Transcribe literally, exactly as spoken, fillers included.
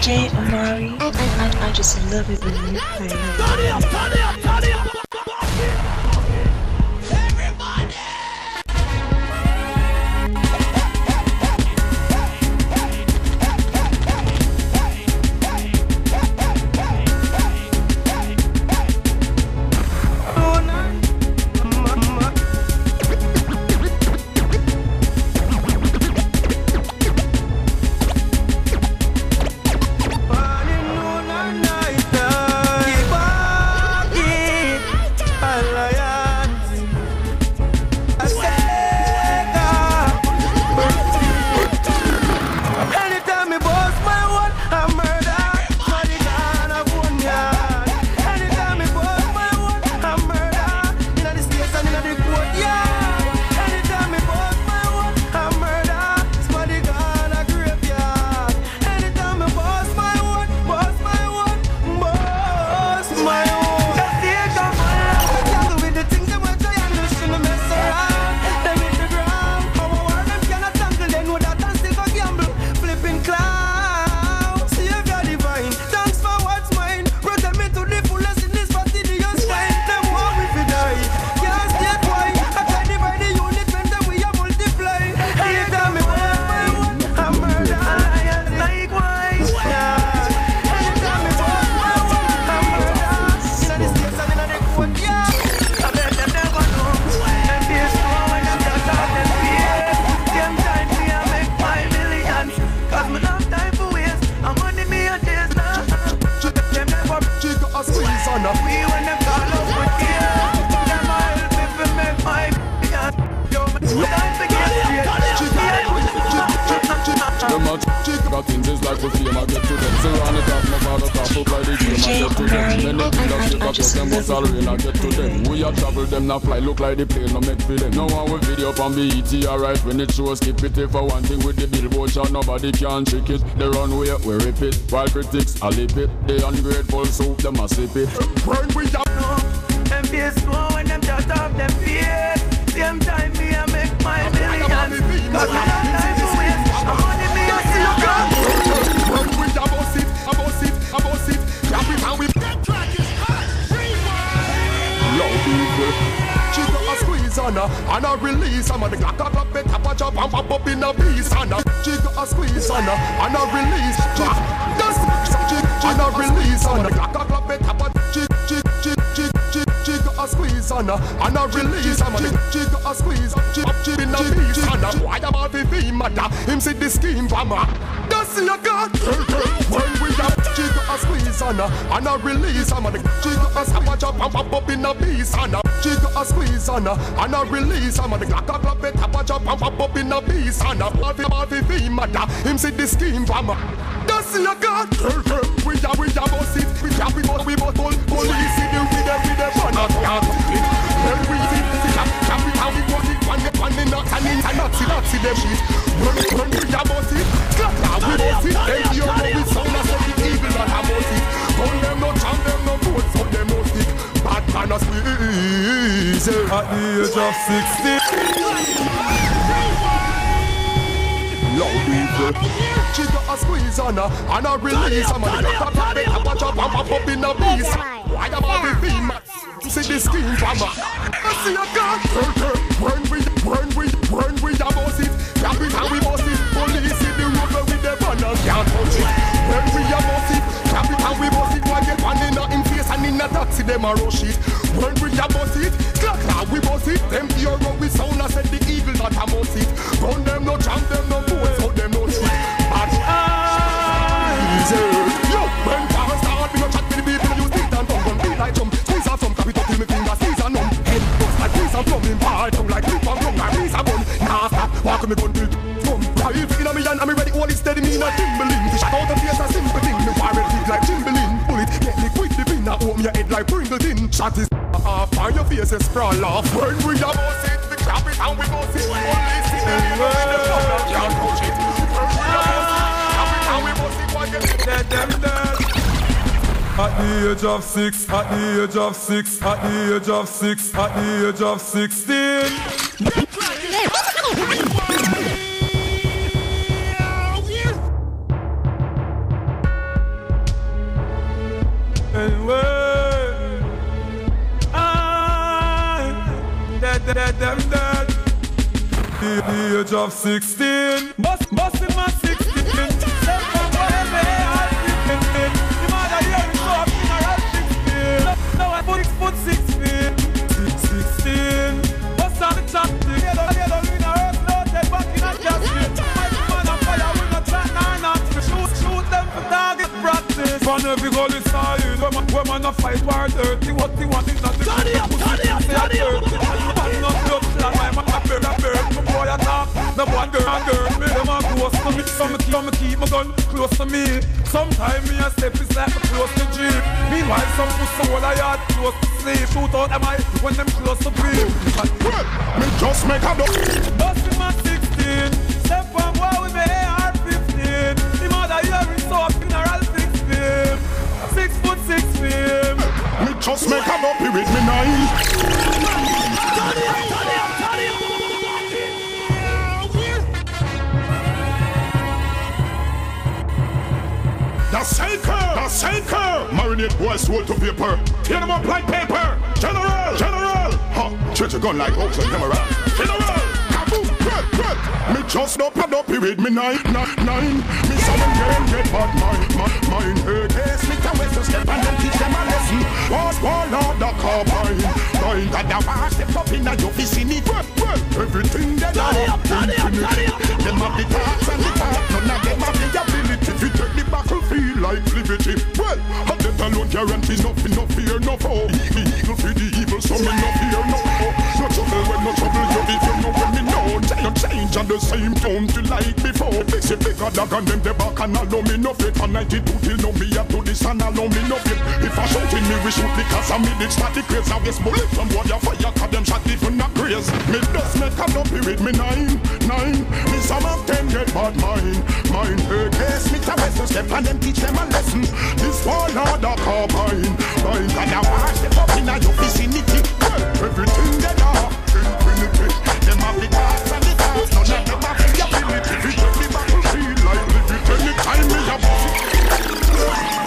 DjOMARi, I, I just love it when you play. Turn it up, turn it up, turn it up. Got things is like we fame, I get to them. Serani talk, MAVADO talk, look like the game, I get to them. Many things that shake up, get them, but all rain, I get to them. We a travel, them not fly, look like the plane, no make for them. No one will video up on B E T, alright, when it shows, keep it for one thing with the billboard shot, nobody can trick it. The runway, we rip it, while critics, I lip it. The ungrateful soup, them a sip it. Burn we up, no. Them face slow when them just off them fears. Same time me I make my millions. Cause I don't time to waste. I'm money me I see you go. Burn we a boss it, a boss it, a boss it. Clap it and we that track is hot. Low people. She got a squeeze on her and a release. I'm on the clock up, up, up, up, chop and pop up in a piece on her. She got a squeeze on her and a release. Just and a release on the clock up, up, up, up. She She got a squeeze on her and a release. She got a squeeze. She she been a piece on her. Why am I the fame matter? Him see the scheme for me. Does see a God? When we have she got a squeeze on her and a release. She got a squeeze up and pop up in a piece on her. She got a squeeze on her and a release. I'm on the clock up, up, up, up, and pop up in a piece on her. Why am I the fame matter? Him see the scheme for me. Does see a God? We have we have boss it. We have we boss we boss police. See the with them with them fun out can't complete. When we see the cap cap it how we want it. One one in not and in and not see not see them shit. When when we have boss it, clap clap we boss it. Then you know we sound as the evil that have boss it. Gun them no jam them no boat so them no stick. Bad man a squeeze at the age of sixty. Low people. She got a squeeze on her and a release. I'm on the top of it, I'm watch up and pop up in a piece. Why am I the theme? See the scheme from her. I see a God. When we, when we, when we a boss it, clap it and we boss it. Police in the road with the banners can't touch it. When we a boss it, clap it and we boss it. Why get one in a in face and in a taxi them a rush it. When we a boss it, clap clap we boss it. Them here go with sound and said the eagle that a boss it. Gun them no jam them no boat so them no shit. But yo, when power start, we no chat with the people. You sit and tongue gun beat like jump. Squeeze off some capital till me fingers squeeze and numb. Head bust like piece of plumbing bar. Tongue like clip and tongue like piece of gun. Nah stop, walk me gun till come. Right in a me and I'm ready. All is steady me not timbling. Fish out the face a simple thing. Me warrior feet like Timberlin. Bullet get me quick the pin. Now open your head like Pringleton. Shot is off and your face is sprawl off. When we a boss it, we clap it and we boss it. Only see the river in the flood can't touch it. When we a boss it, clap it and we boss it. Why get dead them dead? At the age of six, at the age of six, at the age of six, at the age of sixteen. dead, dead, them dead. The age of sixteen, bust, busting my sixteen. Step from wherever I fifteen. The mother here is so funeral sixteen. Now I put foot six feet. Sixteen, bust on the top. The yellow, yellow, in a earth, no dead back in a casket. My man on fire, we no chat, nor not. Shoot, shoot them for target practice. From every goal is side, when man, when man a fight war dirty. What they want is not the Turn it up, turn it up, turn it up. I'm not just like my man a bird, a bird. My boy a talk, the boy girl, a girl. Me them a close to me, so me keep, me keep my gun close to me. Sometimes me a step is like me close to Jeep. Meanwhile some pussy all I had close to sleep. Shoot out them eye when them close to breathe. Well, me just make a look. Bustin' my sixteen, step one boy with me A R fifteen. The mother here is so funeral six feet. Six foot six feet. Me just make a look with me nine. Turn it up, turn it up, turn it up. Daseca, Daseca. Marinate boys sold to paper. Tear them up like paper. General, General. Ha, church a gun like oaks and camera. General, kaboom, red, red. Me just up and up with me nine, nine, nine. Me seven game get bad mine, mine, mine. Hey, hey, Smith and West step and then teach them a lesson. Boss, ball out the carbine. Nine that the bar step up in your vicinity. Well, well, everything they Turn it up, turn it up, turn it up. Them have the talks and the talk. None of them have the ability to take the battlefield like liberty. Well, and that alone guarantee nothing, no fear, no foe. Eagle, eagle for the evil, so me no fear, no foe. No trouble when no trouble, you if you know when me know. Giant change on the same tone to like before. Fix it bigger dog and them the back and allow me no fit. From ninety-two till now me up to this and allow me no fit. If I shoot in me, we shoot because I made it start the craze. I guess bullet from what you fire, cause them shot even not craze. Me just make a lumpy with me nine, nine. Me some of them get bad mind, mind. Hey, hey, Smith and West step and them teach them a lesson. This one are the carbine. Right, and I watch them up in your vicinity. Everything they are infinity. Them have the cars and the cars. None of them have the ability. We take the battlefield like liberty. Anytime we have